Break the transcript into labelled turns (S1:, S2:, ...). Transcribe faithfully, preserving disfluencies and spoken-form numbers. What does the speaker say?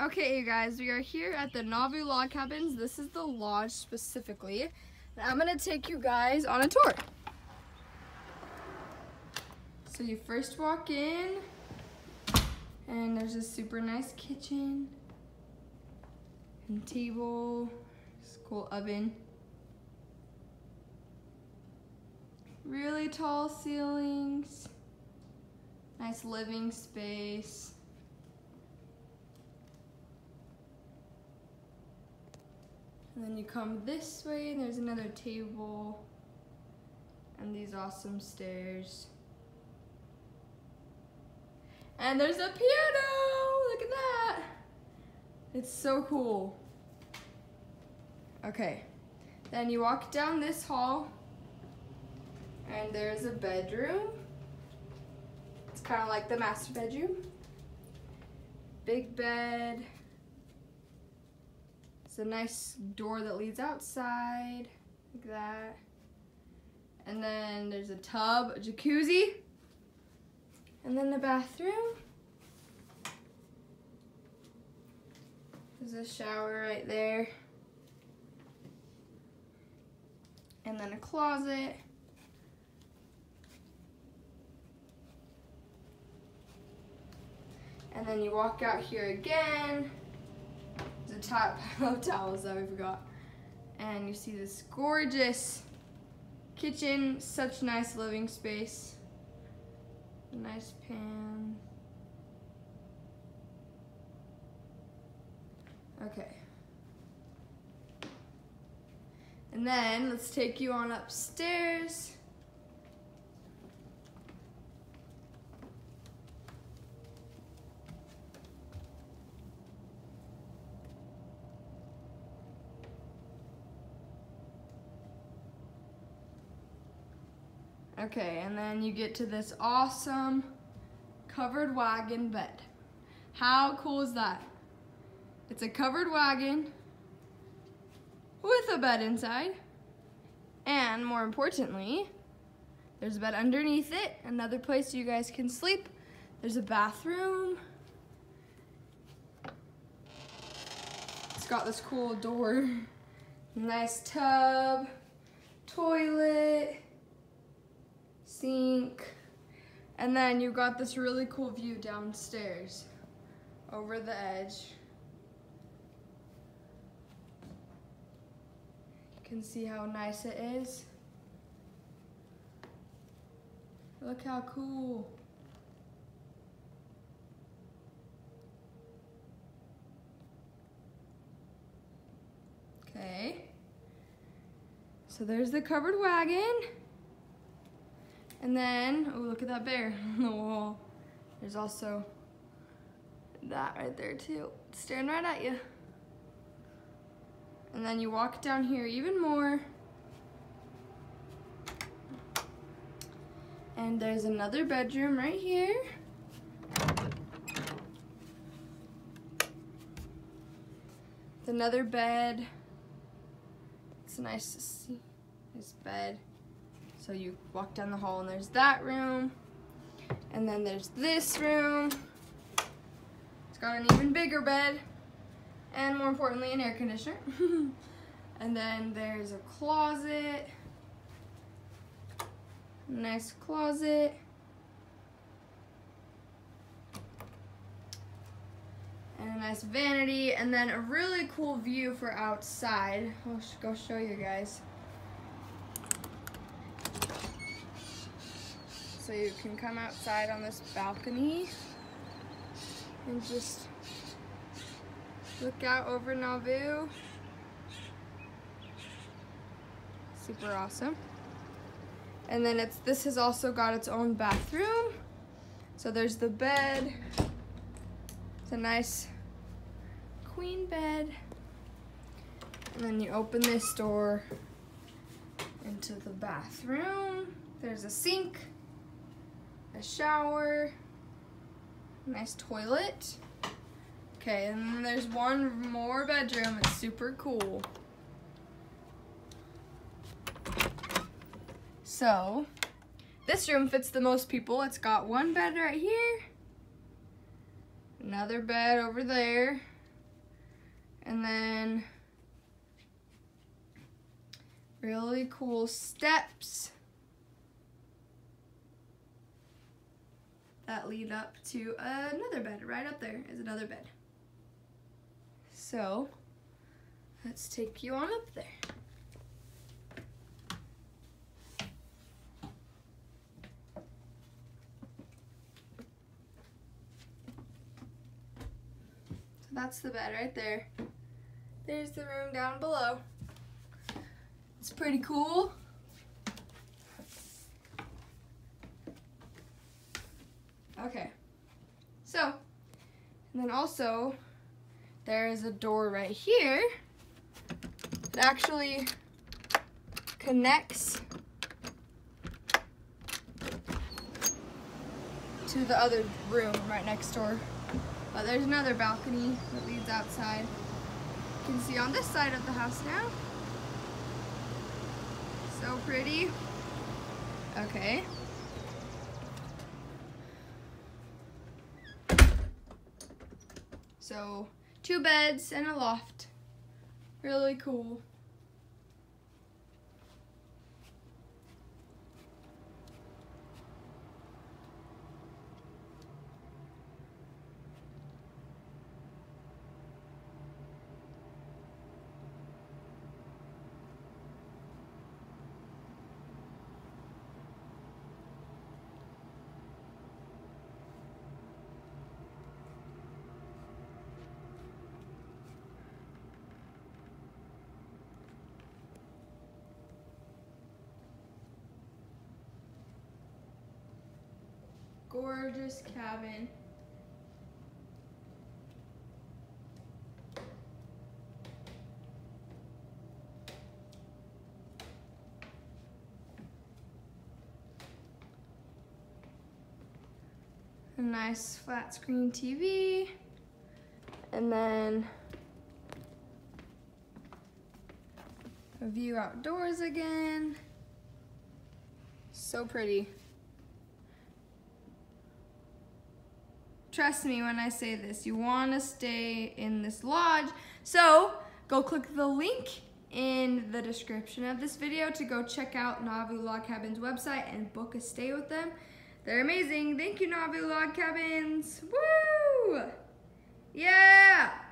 S1: Okay, you guys, we are here at the Nauvoo Log Cabins. This is the lodge specifically. And I'm gonna take you guys on a tour. So you first walk in, and there's a super nice kitchen and table, this cool oven. Really tall ceilings, nice living space. And then you come this way and there's another table and these awesome stairs. And there's a piano, look at that. It's so cool. Okay, then you walk down this hall and there's a bedroom. It's kind of like the master bedroom. Big bed. It's a nice door that leads outside, like that. And then there's a tub, a jacuzzi. And then the bathroom. There's a shower right there. And then a closet. And then you walk out here again. There's a top of towels that we forgot. And you see this gorgeous kitchen, such nice living space. A nice pan. Okay. And then let's take you on upstairs. Okay, and then you get to this awesome covered wagon bed. How cool is that? It's a covered wagon with a bed inside. And more importantly, there's a bed underneath it, another place you guys can sleep. There's a bathroom. It's got this cool door. Nice tub, toilet, sink, and then you've got this really cool view downstairs over the edge. You can see how nice it is. Look how cool. Okay, so there's the covered wagon. And then, oh, look at that bear on the wall. There's also that right there too, staring right at you. And then you walk down here even more. And there's another bedroom right here. It's another bed. It's nice to see, this bed. So you walk down the hall and there's that room. And then there's this room. It's got an even bigger bed. And more importantly, an air conditioner. And then there's a closet. Nice closet. And a nice vanity. And then a really cool view for outside. I'll go show you guys. So you can come outside on this balcony and just look out over Nauvoo. Super awesome. And then it's this has also got its own bathroom. So there's the bed. It's a nice queen bed. And then you open this door into the bathroom. There's a sink, a shower, nice toilet. Okay, and then there's one more bedroom. It's super cool. So, this room fits the most people. It's got one bed right here, another bed over there, And then really cool steps that lead up to another bed. Right up there is another bed. So let's take you on up there. So that's the bed right there. There's the room down below. It's pretty cool. Okay, so, and then also, there is a door right here that actually connects to the other room right next door. But there's another balcony that leads outside. You can see on this side of the house now. So pretty. Okay. So, two beds and a loft. Really cool. Gorgeous cabin. A nice flat screen T V. And then a view outdoors again. So pretty. Trust me when I say this, you want to stay in this lodge. So go click the link in the description of this video to go check out Nauvoo Log Cabins website and book a stay with them. They're amazing. Thank you, Nauvoo Log Cabins. Woo! Yeah!